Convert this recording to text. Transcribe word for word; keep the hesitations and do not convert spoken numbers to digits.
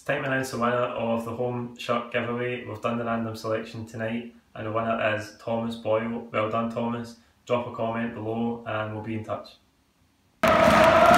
time to announce the winner of the home shirt giveaway. We've done the random selection tonight and the winner is Thomas Boyle. Well done, Thomas. Drop a comment below and we'll be in touch.